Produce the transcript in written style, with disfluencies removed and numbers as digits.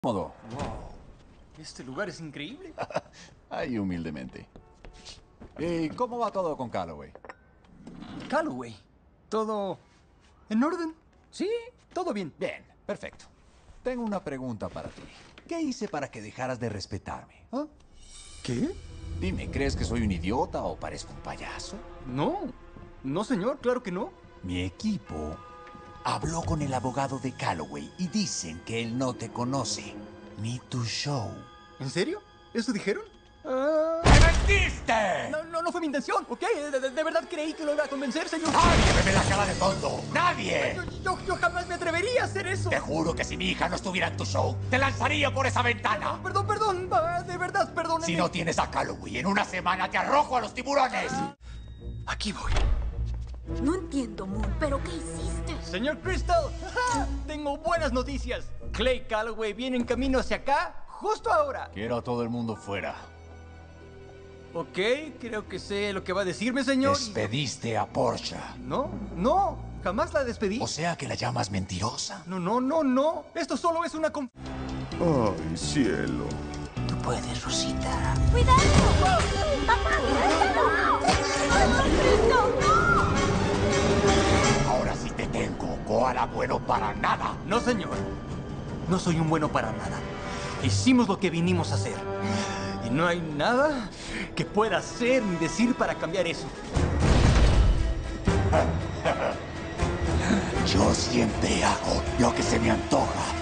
Modo. Wow, este lugar es increíble. Ahí humildemente. ¿Y cómo va todo con Calloway? Calloway, ¿todo en orden? Sí, todo bien. Bien, perfecto. Tengo una pregunta para ti. ¿Qué hice para que dejaras de respetarme? ¿Ah? ¿Qué? Dime, ¿crees que soy un idiota o parezco un payaso? No señor, claro que no. Mi equipo habló con el abogado de Calloway y dicen que él no te conoce, ni tu show. ¿En serio? ¿Eso dijeron? ¡Me mentiste! No fue mi intención, ¿ok? De verdad creí que lo iba a convencer, señor. ¡Nadie me ve la cara de tonto! ¡Nadie! Yo jamás me atrevería a hacer eso. Te juro que si mi hija no estuviera en tu show, te lanzaría por esa ventana. Perdón, de verdad, perdóneme. Si no tienes a Calloway, en una semana te arrojo a los tiburones. Aquí voy. No entiendo, Moon, ¿pero qué hiciste? Señor Crystal, tengo buenas noticias. Clay y Calloway vienen camino hacia acá justo ahora. Quiero a todo el mundo fuera. Ok, creo que sé lo que va a decirme, señor. Despediste a Portia. No, jamás la despedí. O sea que la llamas mentirosa. No. Esto solo es una... ¡Ay, cielo! Tú puedes, Rosita. ¡Cuidado! ¡Papá, no! ¡No, no! Ahora sí te tengo, koala bueno para nada. No, señor. No soy un bueno para nada. Hicimos lo que vinimos a hacer. Y no hay nada que pueda hacer ni decir para cambiar eso. Yo siempre hago lo que se me antoja.